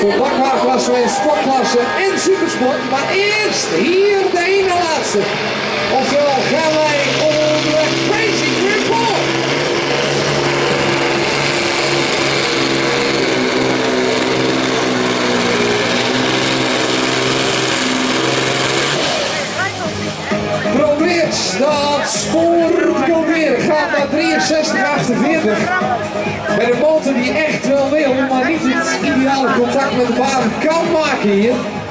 Voor bakwaarklasse en sportklasse en supersport. Maar eerst hier de ene laatste. Oftewel gaan wij onderweg Crazy Report. Probeert dat spoor te proberen. Gaat naar 63,48. Met een motor die echt wel wil, maar niet het ideale contact met de baan kan maken hier.